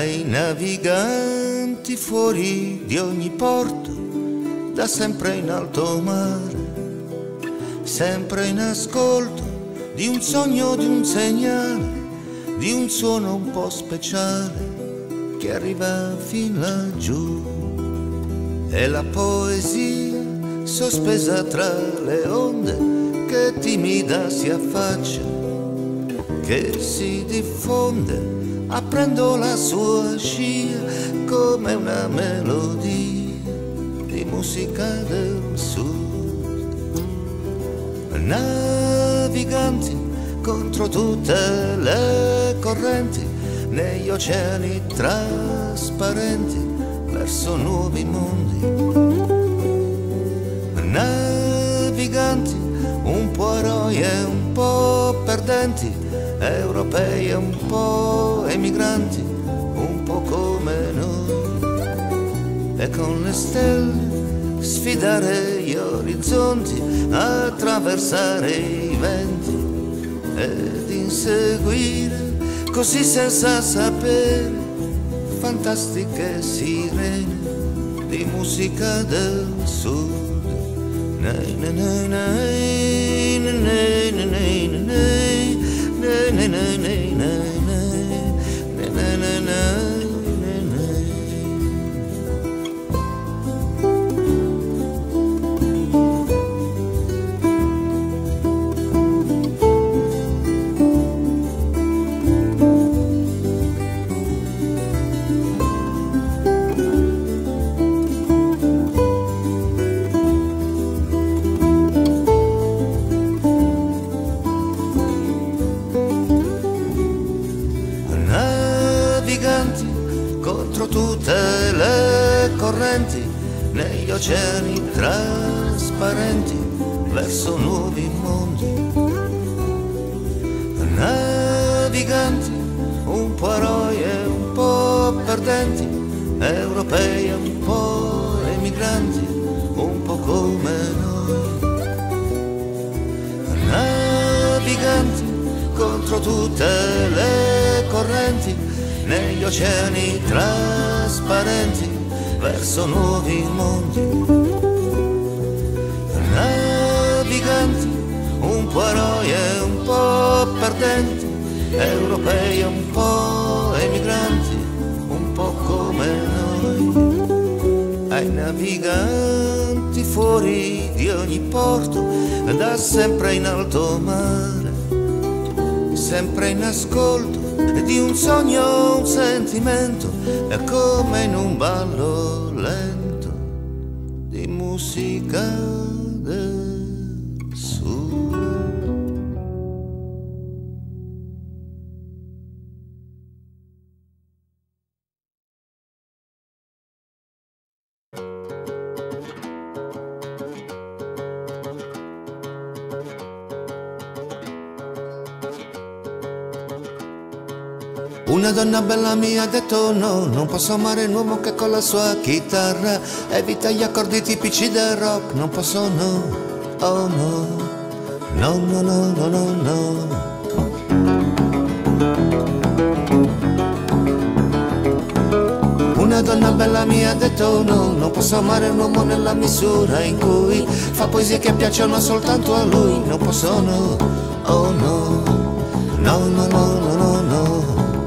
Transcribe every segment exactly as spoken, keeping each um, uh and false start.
ai naviganti fuori di ogni porto, da sempre in alto mare, sempre in ascolto di un sogno, di un segnale, di un suono un po' speciale che arriva fin laggiù. È la poesia sospesa tra le onde che timida si affaccia, che si diffonde aprendo la sua scia come una melodia di musica del sud. Naviganti contro tutte le correnti, negli oceani trasparenti verso nuovi mondi. Naviganti un po' eroi e un po' perdenti, europei e un po' emigranti, un po' come noi. E con le stelle sfidare gli orizzonti, attraversare i venti ed inseguire così senza sapere fantastiche sirene di musica del sud. Nei, nei, nei, nei, nei, nei, nei, nei, nei. Nei, nei, nei, nei, nei, nei, nei, nei, nei. Contro tutte le correnti, negli oceani trasparenti verso nuovi mondi. Naviganti un po' eroi e un po' perdenti, europei e un po' emigranti, un po' come noi. Naviganti contro tutte le correnti, negli oceani trasparenti verso nuovi mondi. Naviganti un po' eroi e un po' perdenti, europei e un po' emigranti, un po' come noi. Ai naviganti fuori di ogni porto, da sempre in alto mare, sempre in ascolto di un sogno, un sentimento, è come in un ballo lento di musica del sud. Una donna bella mi ha detto no, non posso amare un uomo che con la sua chitarra evita gli accordi tipici del rock. Non posso no, oh no, no, no, no, no, no, no. Una donna bella mi ha detto no, non posso amare un uomo nella misura in cui fa poesie che piacciono soltanto a lui. Non posso no, oh no, no, no, no, no, no, no.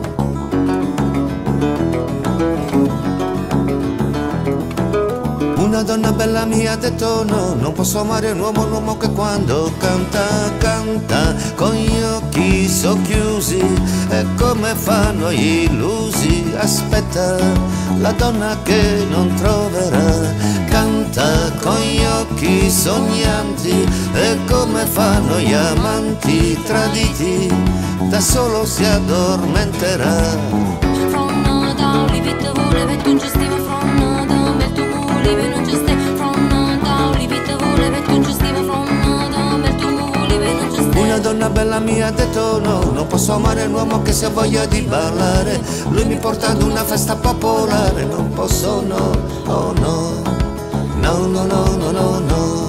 Una donna bella mi ha detto no, non posso amare un uomo, un uomo che quando canta, canta con gli occhi socchiusi. E come fanno gli illusi, aspetta la donna che non troverà. Canta con gli occhi sognanti, e come fanno gli amanti traditi, da solo si addormenterà. From down, leave it voleva e tu gestiva from down, bel tu voleva non geste from down, leave it voleva e tu gestiva from down, bel tu voleva non geste. Una donna bella mi ha detto no, non posso amare un uomo che se ha voglia di ballare lui mi porta ad una festa popolare. Non posso no, oh no, no, no, no, no, no, no.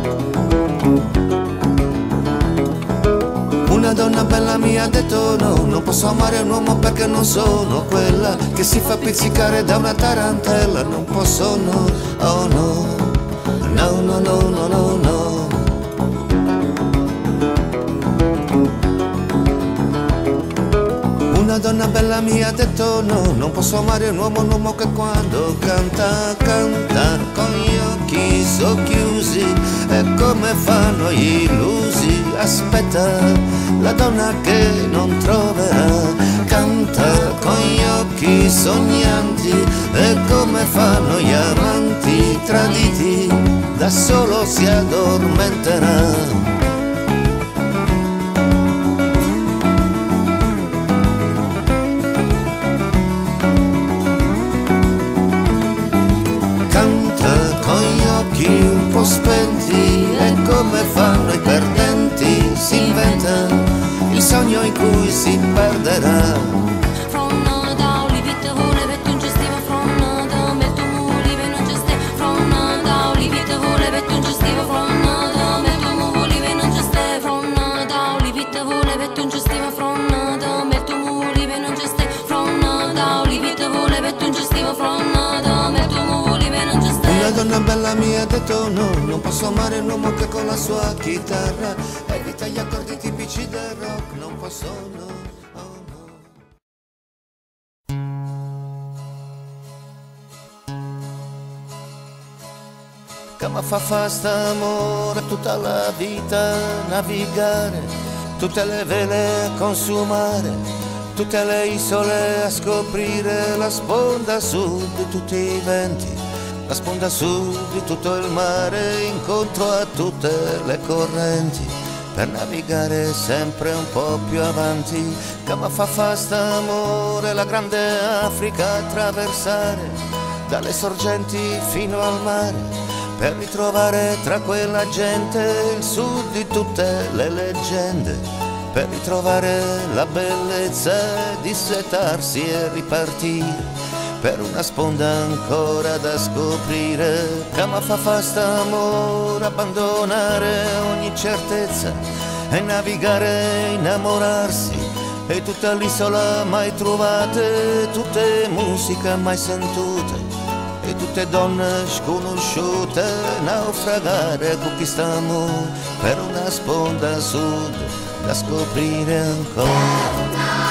Una donna bella mi ha detto no, non non posso amare un uomo perché non sono quella che si fa pizzicare da una tarantella. Non posso, no, oh no, no, no, no, no, no, no. Una donna bella mi ha detto no, non posso amare un uomo, un uomo che quando canta, canta con gli occhi socchiusi. E come fanno gli illusi? Aspetta, la donna che non troverà, canta con gli occhi sognanti. E come fanno gli amanti traditi, da solo si addormenterà. Un po' spenti, e come fanno i perdenti, si inventa il sogno in cui si perderà. Una donna bella mi ha detto no, non posso amare un uomo che con la sua chitarra evita gli accordi tipici del rock. Non posso, no, oh no. Che mi fa fa st'amore tutta la vita, navigare, tutte le vele consumare, tutte le isole a scoprire, la sponda sud di tutti i venti, la sponda sud di tutto il mare, incontro a tutte le correnti, per navigare sempre un po' più avanti. Che mi fa fa st'amore la grande Africa attraversare, dalle sorgenti fino al mare, per ritrovare tra quella gente il sud di tutte le leggende, per ritrovare la bellezza di setarsi e ripartire per una sponda ancora da scoprire. Che mi fa fa st'amore abbandonare ogni certezza e navigare, innamorarsi, e tutta l'isola mai trovate, tutte musiche mai sentute, e tutte donne sconosciute, naufragare con chi st'amore per una sponda sud da scoprire ancora.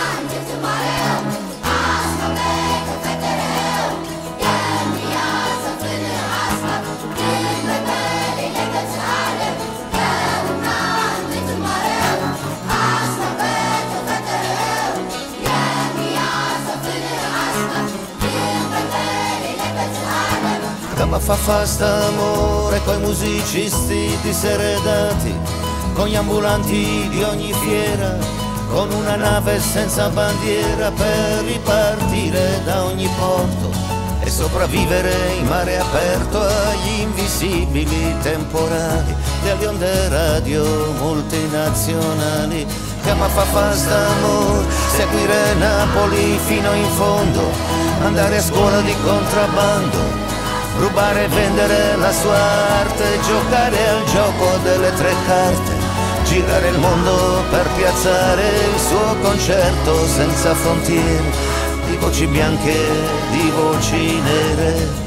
Che mi fa fa st'amore coi musicisti diseredati, con gli ambulanti di ogni fiera, con una nave senza bandiera per ripartire da ogni porto e sopravvivere in mare aperto agli invisibili temporali delle onde radio multinazionali. Che mi fa fa st'amore seguire Napoli fino in fondo, andare a scuola di contrabbando, rubare e vendere la sua arte, giocare al gioco delle tre carte, girare il mondo per piazzare il suo concerto senza frontiere, di voci bianche, di voci nere.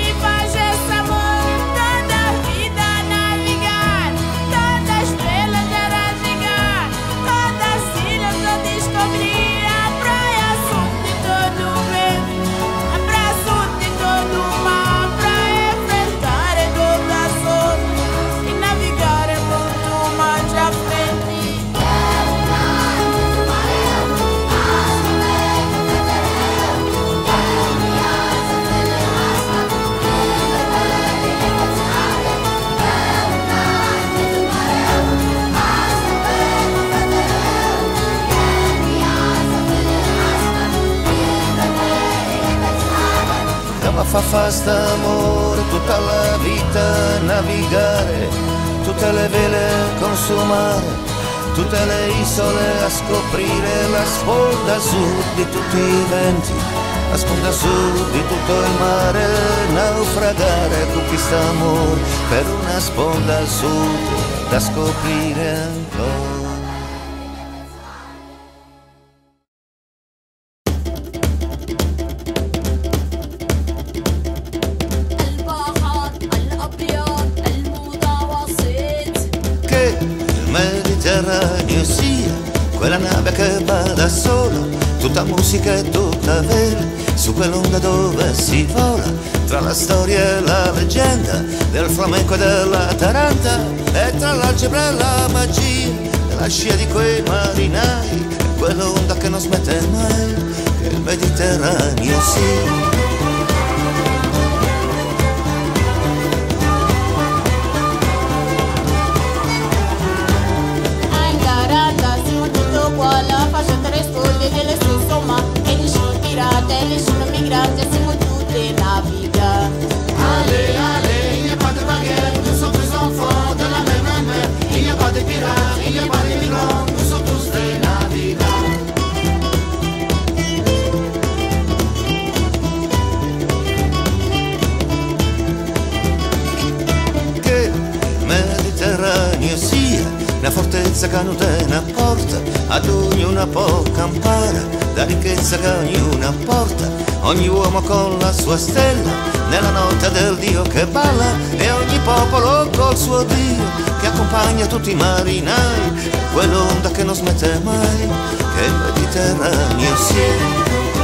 Ma fa fa st'amore tutta la vita, navigare, tutte le vele consumare, tutte le isole a scoprire, la sponda sud di tutti i venti, la sponda sud di tutto il mare, naufragare con chi st'amore per una sponda sud da scoprire ancora. Mediterraneo sia quella nave che va da sola, tutta musica e tutta vela, su quell'onda dove si vola, tra la storia e la leggenda, del flamenco e della taranta, e tra l'algebra e la magia, della scia di quei marinai, e quell'onda che non smette mai, che il Mediterraneo sia. La fascia tre sponde delle sue insomma, e di sci pirate, le sci migranti, siamo tutte naviga. Allez, allez, il n'y a pas de barrière, nous sommes tous enfants de la même mer. Il n'y a pas de pirates, il n'y a pas de migrants, nous sommes tous des navigants. Che il Mediterraneo sia una fortezza che non porta, ad ognuna può campare, la ricchezza che ognuna porta, ogni uomo con la sua stella, nella notte del Dio che balla, e ogni popolo col suo Dio, che accompagna tutti i marinai, quell'onda che non smette mai, che il Mediterraneo sia.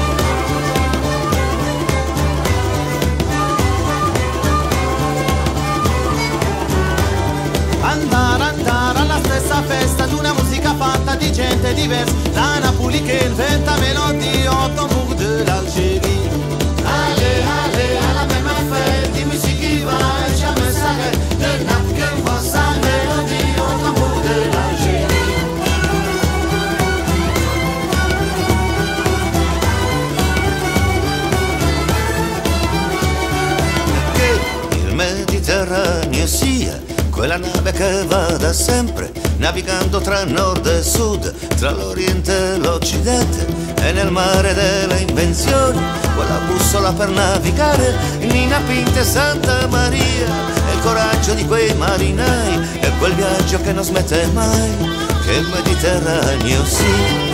Andare, andare alla stessa festa d'una musica fatta di gente diversa, da Napoli che inventa melodie au tambour de l'Algérie. Allez, allez, à la même affaire, di musique qui va et jamais s'arrête, de Naples que voit sa mélodie au tambour de l'Algérie. Che il Mediterraneo sia quella nave che va da sempre, navigando tra nord e sud, tra l'oriente e l'occidente, e nel mare delle invenzioni, quella bussola per navigare, Nina Pinta e Santa Maria, e il coraggio di quei marinai, e quel viaggio che non smette mai, che il Mediterraneo sia.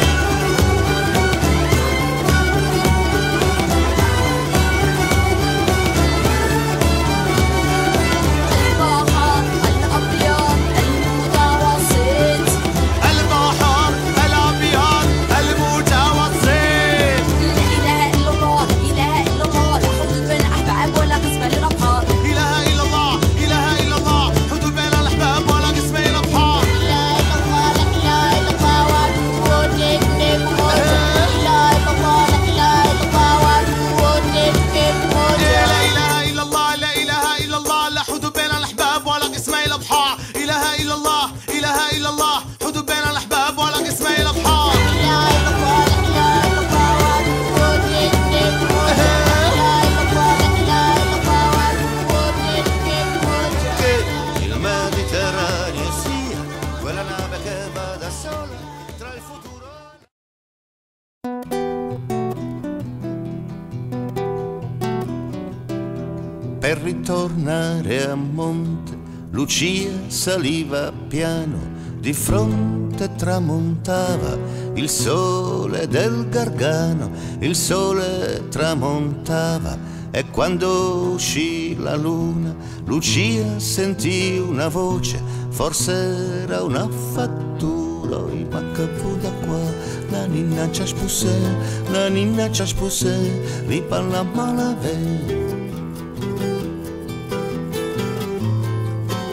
Per ritornare a monte, Lucia saliva piano, di fronte tramontava il sole del Gargano, il sole tramontava, e quando uscì la luna, Lucia sentì una voce, forse era una fattura, ma che fu da qua, la ninna ci spusse, la ninna ci spusse, li parla malave.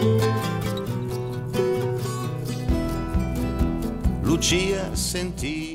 Lucia sentì